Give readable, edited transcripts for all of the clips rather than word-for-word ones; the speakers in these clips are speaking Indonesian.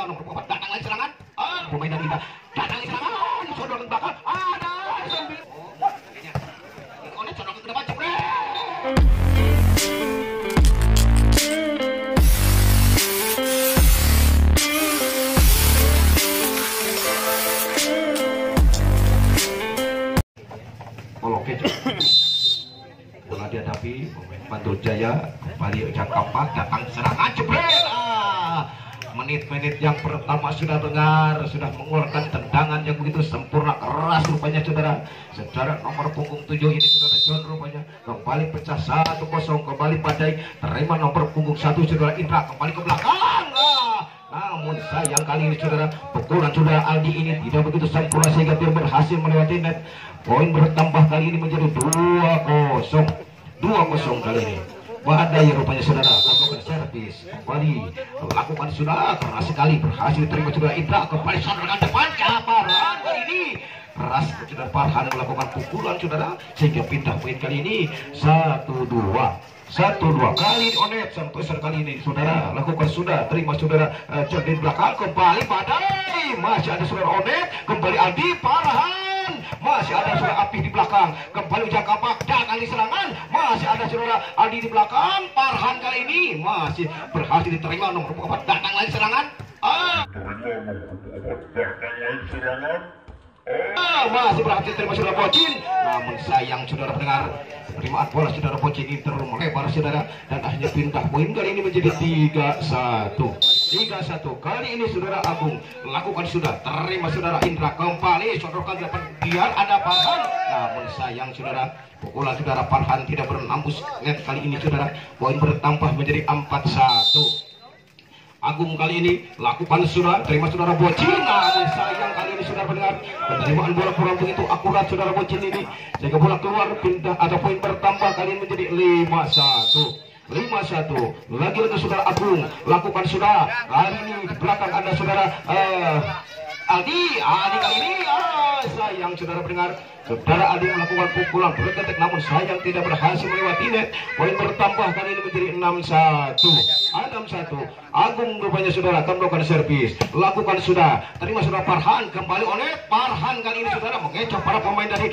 diterima nomor 4 datang lagi serangan. Pemain dari kita datang lagi serangan. Sodor ke belakang. Ada sambil. Onet sodor ke depan jebret. Oke, bola dihadapi pemain Bandung Jaya, kembali Jaka Pak datang serangan jebret. Menit-menit yang pertama sudah dengar, sudah mengeluarkan tendangan yang begitu sempurna, keras rupanya saudara. Saudara nomor punggung 7 ini saudara John rupanya kembali pecah 1-0, kembali Badai terima nomor punggung 1 saudara Indra kembali ke belakang. Namun sayang kali ini saudara, pukulan saudara Aldi ini tidak begitu sempurna sehingga dia berhasil melewati net. Poin bertambah kali ini menjadi 2-0 kali ini. Badai rupanya saudara lakukan servis kembali lakukan sudah keras sekali, berhasil terima saudara Indra kembali saudara depan Caparan kali ini keras saudara Farhan melakukan pukulan saudara sehingga pindah poin kali ini 1-2 kali ini Onet sampai kali ini saudara lakukan sudah terima saudara jadi belakang kembali Badai masih ada saudara Onet kembali Aldi Farhan masih ada saudara Api di belakang kembali Jaka Pak datang di serangan masih ada saudara Aldi di belakang Farhan kali ini masih berhasil diterima nomor 4 datang lagi serangan masih berhasil terima saudara Bocin namun sayang saudara pendengar penerimaan bola saudara Bocin ini terlalu melebar saudara dan akhirnya pindah poin kali ini menjadi 3-1 kali ini saudara Agung lakukan sudah terima saudara Indra kembali sodorkan depan biar ada Farhan namun sayang saudara pukulan saudara Farhan tidak menembus net kali ini saudara poin bertambah menjadi 4-1. Agung kali ini lakukan sudah terima saudara Bocin namun sayang kali ini saudara pendengar penerimaan bola kurang begitu akurat saudara Bocin ini sehingga bola keluar pindah atau poin bertambah kali ini menjadi 5-1 lagi saudara Agung lakukan sudah kali ini di belakang ada saudara Aldi kali ini sayang saudara pendengar saudara Aldi melakukan pukulan berketek namun sayang tidak berhasil melewati net poin bertambah kali ini menjadi 6-1 Agung rupanya saudara akan melakukan servis lakukan sudah terima saudara Farhan kembali oleh Farhan kali ini saudara mengecoh para pemain dari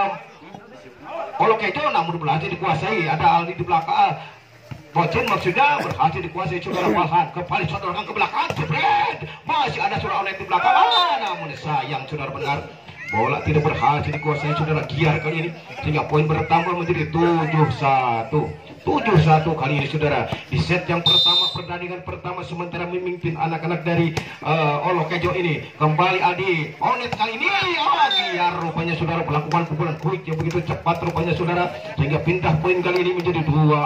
Olokejo namun berhasil dikuasai ada Aldi di belakang Bocin maksudnya berhasil dikuasai saudara Farhan kembali sodorkan ke belakang jebret masih ada saudara Onet di belakang namun sayang saudara benar bola tidak berhasil dikuasai saudara Giar kali ini sehingga poin bertambah menjadi 7-1 kali ini saudara di set yang pertama pertandingan pertama sementara memimpin anak-anak dari Olokejo ini kembali Adi Onet kali ini Giar rupanya saudara melakukan pukulan quick yang begitu cepat rupanya saudara sehingga pindah poin kali ini menjadi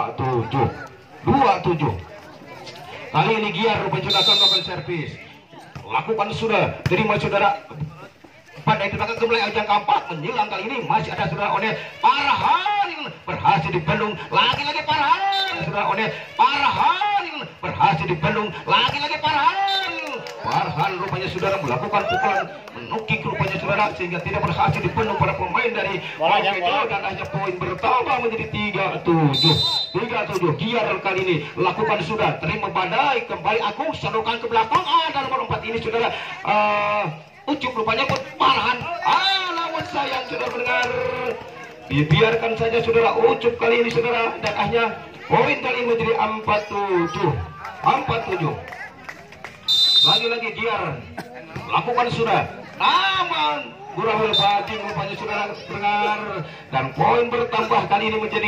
2-7 kali ini Giar rupanya sudah akan melakukan servis lakukan sudah terima saudara pada itu belakang kembali ajang keempat menjelang kali ini masih ada saudara Onet Farhan berhasil dibendung lagi-lagi Farhan saudara Onet Farhan berhasil dibendung lagi-lagi Farhan rupanya saudara melakukan pukulan menukik rupanya saudara sehingga tidak berhasil dibendung pada pemain dari Olokejo dan akhirnya poin bertambah menjadi 3-7 Giar kali ini lakukan sudah terima Badai kembali Agung sodorkan ke belakang ada nomor 4 ini saudara Ucup rupanya pun Farhan namun sayang saudara mendengar dibiarkan saja saudara Ucup kali ini saudara dan akhirnya poin kali ini menjadi 4-7 lagi-lagi Giar lakukan sudah namun Gurawil Batin rupanya saudara mendengar dan poin bertambah kali ini menjadi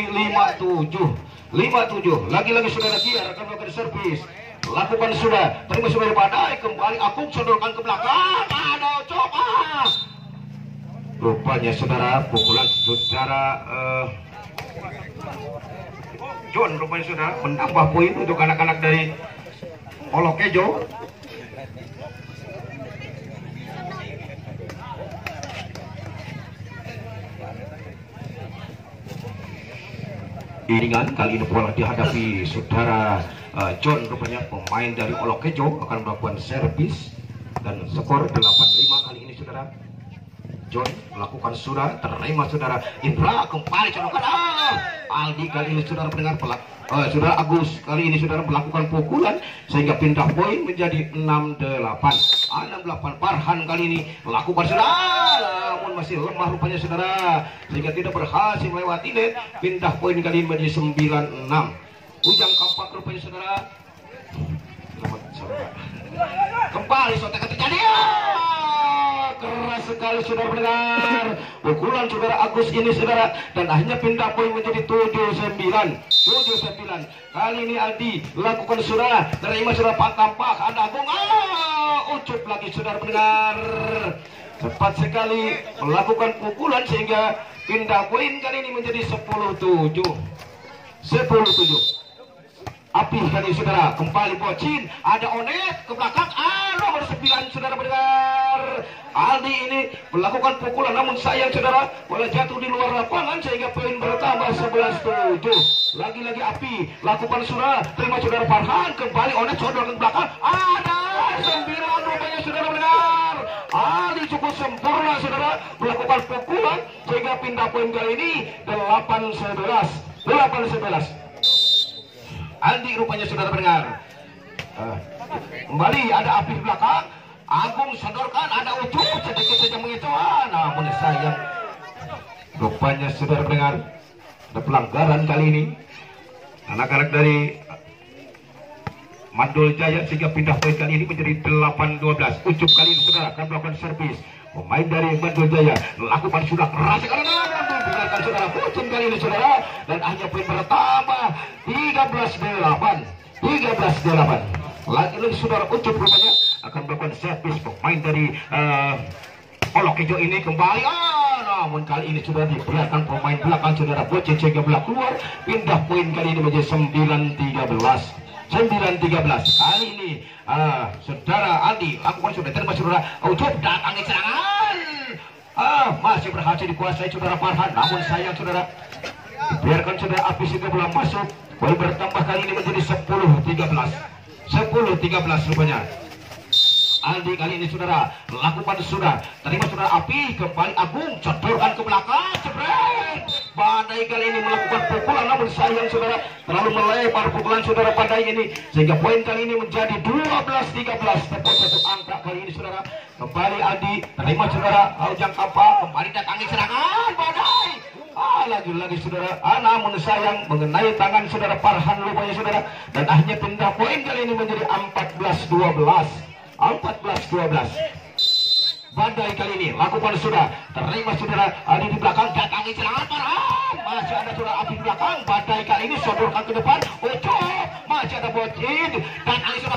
5-7 lagi-lagi saudara Giar akan melakukan servis lakukan sudah terima saudara Badai kembali Agung sodorkan ke belakang ada coba rupanya saudara pukulan saudara John rupanya saudara menambah poin untuk anak-anak dari Olokejo iringan kali ini bola dihadapi saudara John rupanya pemain dari Olokejo akan melakukan servis dan skor 8-5 kali ini saudara Joy melakukan sudah terima saudara Indra kembali codokan Aldi kali ini saudara pendengar saudara Agus kali ini saudara melakukan pukulan sehingga pindah poin menjadi 6-8 Farhan kali ini melakukan saudara namun masih lemah rupanya saudara sehingga tidak berhasil melewati net pindah poin kali ini menjadi 9-6 Ujang Kampak rupanya saudara kembali sotekan terjadi keras sekali saudara mendengar pukulan saudara Agus ini saudara dan akhirnya pindah poin menjadi 7-9 kali ini Aldi lakukan saudara terima saudara Pak Kampak ada Agung ucup lagi saudara mendengar cepat sekali melakukan pukulan sehingga pindah poin kali ini menjadi 10-7 Api kali saudara kembali Bocin ada Onet ke belakang nomor 9 saudara mendengar Aldi ini melakukan pukulan namun sayang saudara bola jatuh di luar lapangan sehingga poin bertambah 11-7 lagi-lagi Api lakukan saudara terima saudara Farhan kembali Onet sodor ke belakang ada 9 rupanya saudara mendengar Aldi cukup sempurna saudara melakukan pukulan sehingga pindah poin kali ini 8-11 Aldi rupanya saudara mendengar kembali ada Api belakang Agung sodorkan ada Ucup sedikit saja mengicu namun sayang rupanya saudara mendengar ada pelanggaran kali ini anak-anak dari Mandul Jaya sehingga pindah poin kali ini menjadi 8-12 Ucup kali ini saudara akan melakukan servis pemain dari Mandul Jaya melakukan sudah keras sekali biarkan saudara Ucup kali ini saudara dan hanya poin bertambah 13-8 lagi-lagi saudara Ucup rupanya akan melakukan servis pemain dari Olok Hijau ini kembali namun kali ini sudah dibiarkan pemain belakang saudara Bocin sehingga bola keluar pindah poin kali ini menjadi 9-13 kali ini saudara Aldi lakukan sudah terima saudara Ucup datangi serangan masih berhasil dikuasai saudara Farhan namun sayang saudara biarkan saudara Api itu bola masuk poin bertambah kali ini menjadi 10-13 rupanya Aldi kali ini saudara lakukan sudah terima saudara Api kembali Agung cedorkan ke belakang jebret Badai kali ini melakukan pukulan namun sayang saudara terlalu melebar pukulan saudara Badai ini sehingga poin kali ini menjadi 12-13 tepat satu angka kali ini saudara kembali Aldi terima saudara Ujang Kampak kembali datangi serangan Badai lagi-lagi saudara namun sayang mengenai tangan saudara Farhan rupanya saudara dan akhirnya pindah poin kali ini menjadi 14-12 Badai kali ini lakukan sudah terima saudara Aldi di belakang datangi serangan Farhan masih ada saudara Api di belakang Badai kali ini sodorkan ke depan Ucup masih ada Bocin datangi saudara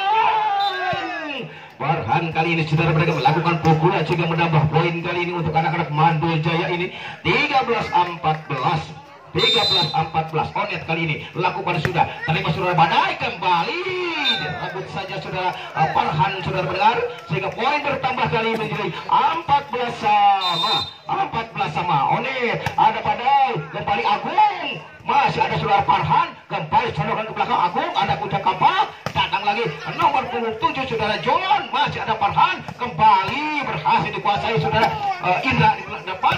Farhan kali ini saudara mereka melakukan pukulan sehingga menambah poin kali ini untuk anak-anak Mandul Jaya ini 13-14 Onet kali ini lakukan sudah terima saudara Badai kembali dirabut saja saudara Farhan saudara mendengar sehingga poin bertambah kali ini menjadi 14 sama Onet ada Badai kembali Agung masih ada saudara Farhan kembali sodorkan ke belakang Agung ada Ujang Kampak datang lagi nomor 7 saudara John masih ada Farhan kembali berhasil dikuasai saudara Indra di depan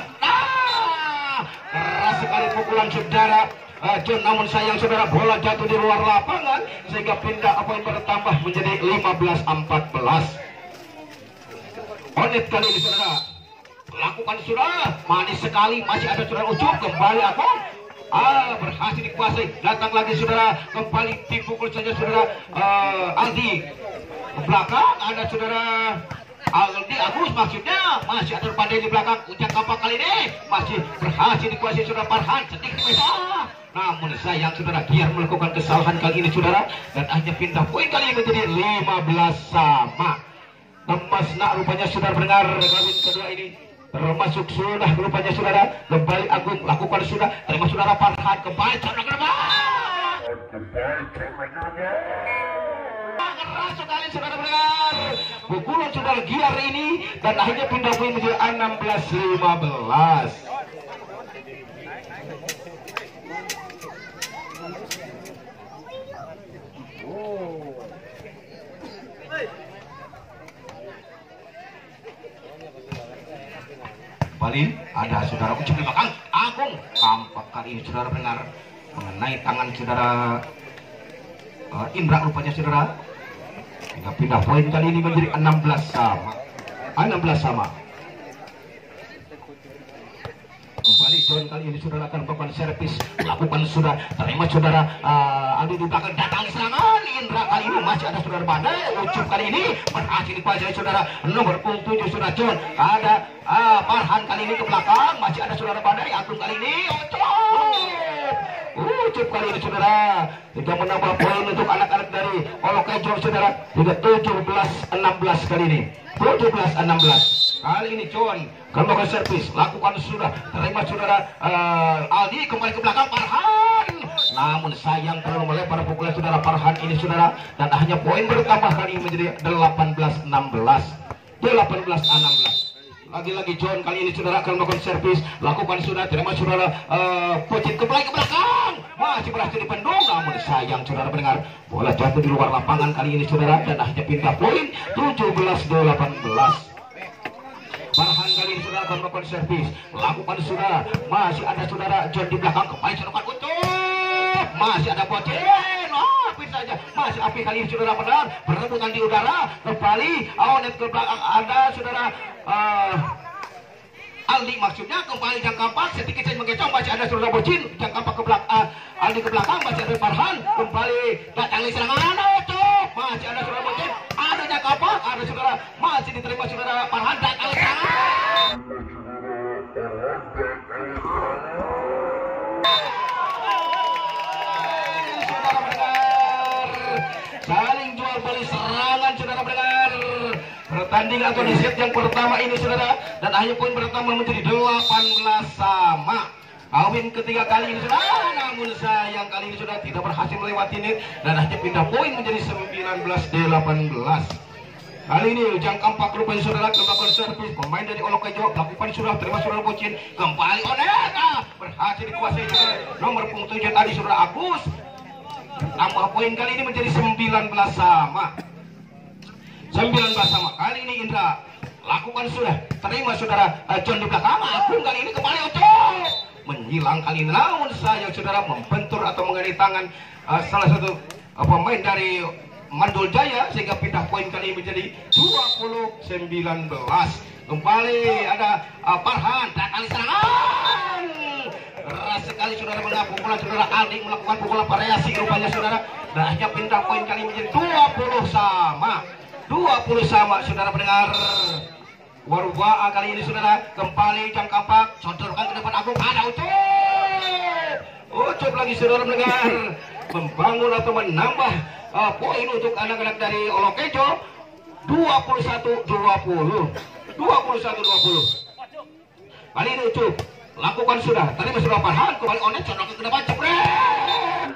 keras sekali pukulan saudara John namun sayang saudara bola jatuh di luar lapangan sehingga pindah poin bertambah menjadi 15-14 Onet kali ini saudara lakukan sudah manis sekali masih ada saudara Ucup kembali Agung berhasil dikuasai datang lagi saudara kembali dipukul saja saudara Aldi ke belakang ada saudara Aldi Agus maksudnya masih ada Badai di belakang Ujang Kampak kali ini masih berhasil dikuasai saudara Farhan sedikit beda namun sayang saudara Giar melakukan kesalahan kali ini saudara dan hanya pindah poin kali ini menjadi 15 sama Emas nak rupanya saudara mendengar kawin kedua ini termasuk sudah rupanya saudara kembali Agung lakukan sudah terima saudara Farhan kembali ke depan keras sekali saudara mendengar pukulan saudara Giar ini dan akhirnya pindah poin menjadi 16-15 kembali ada saudara ucap di belakang Agung. Kampak kali ini saudara benar mengenai tangan saudara Indra rupanya saudara. Hingga pindah poin kali ini menjadi 16 sama. 16 sama. Kembali John kali ini saudara akan melakukan servis, lakukan sudah terima saudara Aldi di belakang datang serangan. Indra kali ini masih ada saudara Badai. Ucup kali ini berhasil dikuasai saudara nomor 7 saudara John. Ada Farhan kali ini ke belakang masih ada saudara Badai. Agung kali ini Ucup kali ini saudara tidak menambah poin untuk anak-anak dari Olokejo saudara. Hingga 17-16 kali ini 17-16. Kali ini John kembali servis, lakukan sudah terima saudara Aldi kembali ke belakang Farhan. Namun sayang terlalu melebar pukulan saudara Farhan ini saudara, dan hanya poin bertambah kali ini menjadi 18-16. 18-16. Lagi-lagi John kali ini saudara akan melakukan servis, lakukan sudah terima saudara Pocin kembali ke belakang, masih berhasil dipendung. Namun sayang saudara mendengar bola jatuh di luar lapangan kali ini saudara, dan akhirnya pindah poin 17-18. Farhan kali ini saudara akan melakukan servis, lakukan sudah masih ada saudara John di belakang kembali saudara Ucup, masih ada Pocin, api saja masih api kali ini saudara benar berebutan di udara kembali net ke belakang ada saudara Aldi maksudnya kembali Jangkampak sedikit saja mengecoh masih ada saudara Pocin Jangkampak ke belakang Aldi ke belakang masih ada Farhan kembali datang serangan Ucup masih ada saudara Pocin ada Jangkampak ada saudara masih diterima saudara Farhan datang serangan. Saling jual beli serangan saudara mendengar pertandingan atau di set yang pertama ini saudara, dan akhir poin pertama menjadi 18 sama. Kawin ketiga kali ini saudara, namun sayang kali ini sudah tidak berhasil melewati net, dan akhirnya pindah poin menjadi 19-18. Kali ini Jangkampak rupanya saudara melakukan servis, pemain dari Olokejo lakukan sudah terima saudara Pocin kembali Oneta berhasil dikuasai saudara nomor 7 tadi saudara Agus. Tambah poin kali ini menjadi 19 sama. 19 sama. Kali ini Indra lakukan sudah terima saudara John di belakang. Agung kali ini kembali Ucup menyilang kali ini, namun saya saudara membentur atau mengenai tangan salah satu pemain dari Mandul Jaya sehingga pindah poin kali ini menjadi 20-19. Kembali ada Farhan datang serangan. Keras sekali saudara menang pukulan saudara Aldi melakukan pukulan variasi rupanya saudara, dan akhirnya pindah poin kali ini menjadi 20 sama. 20 sama saudara pendengar. Warubaa kali ini saudara kembali Jangkampak sodorkan ke depan Agung ada Ucup lagi saudara mendengar membangun atau menambah poin untuk anak-anak dari Olokejo 21-20. 21-20. Kali ini Ucup lakukan sudah terima sudah Farhan kembali Onet sodorkan ke depan jebret.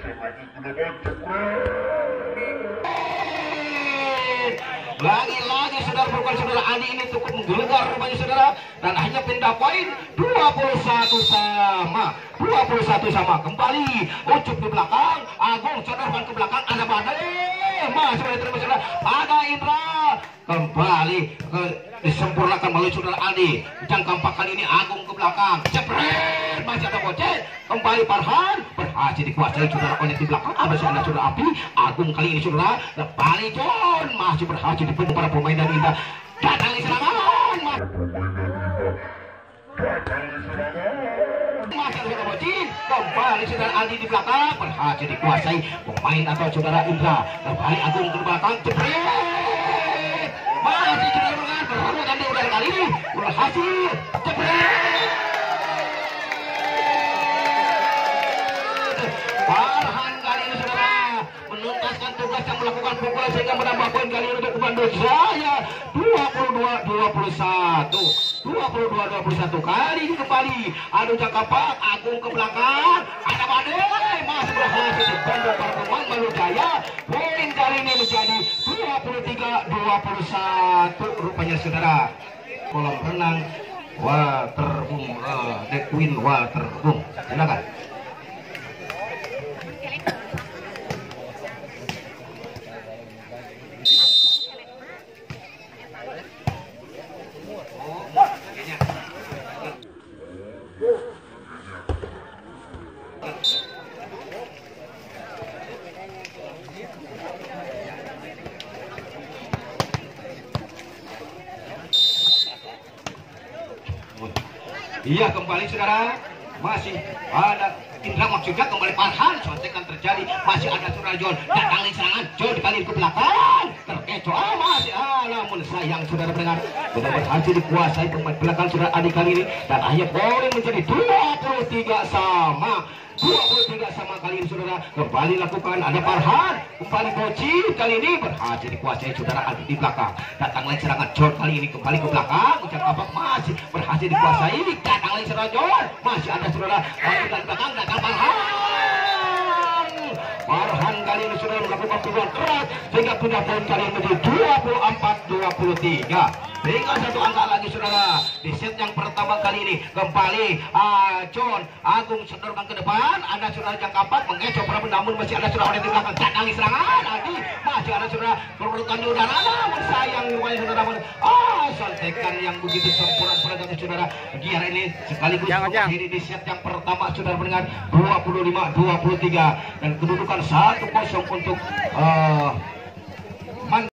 Lagi-lagi saudara bukan saudara Adi ini cukup menggelegar rupanya saudara, dan akhirnya pindah poin 21 sama. 21 sama. Kembali Ucup di belakang, Agung sodorkan ke belakang ada Badai masih boleh terima saudara ada Indra kembali disempurnakan melalui saudara Aldi. Jangkampak kali ini Agung ke belakang jepret masih ada Pocin kembali Farhan berhasil dikuasai saudara Onet di belakang masih ada saudara Api. Agung kali ini saudara kembali John masih berhasil dipenuhi para pemain dari Indra datang di serangan masih ada Pocin kembali saudara Aldi di belakang berhasil dikuasai pemain atau saudara Indra kembali Agung ke belakang jepret masih cenderungan berebutan di udara kali ini berhasil jepret. Farhan kali ini saudara menuntaskan tugas yang melakukan pukulan sehingga menambah poin kali ini untuk Bandung Jaya 22-21 kali ini kembali ada Jangkampak Agung ke belakang ada Badai masih berhasil dibantu para pemain Bandung Jaya. Poin kali ini menjadi 23-21 rupanya saudara. Kolam renang Waterboom The Queen Waterboom silakan. Iya kembali saudara, masih ada Indra maksudnya kembali Farhan, contekan terjadi, masih ada saudara John, datang lagi serangan, John dibalik ke belakang, terkecoh, masih, namun sayang saudara pendengar, sudah berhasil dikuasai pemain belakang saudara Adi kali ini, dan akhirnya poin menjadi 23 sama. 23 sama kali ini saudara, kembali lakukan ada Farhan, kembali Boci kali ini berhasil dikuasai saudara Adi di belakang, datang lagi serangan John kali ini kembali ke belakang, ucap kapak masih berhasil dikuasai, datang lagi serangan John, masih ada saudara Adi di belakang, datang Farhan kali ini sudah melakukan peluang keras sehingga sudah poin kali ini menjadi 24-23. Hingga satu angka lagi saudara di set yang pertama kali ini kembali John Agung sedorkan ke depan, ada saudara Jangkapat mengecoh prabu, namun masih ada saudara di belakang, datang serangan Adi, masih ada saudara perlukan di udara, namun sayang rupanya saudara sontekan yang begitu sempurna pada saudara Giar ini sekaligus mengakhiri di set yang pertama saudara mendengar 25-23 dan kedudukan 1-0 untuk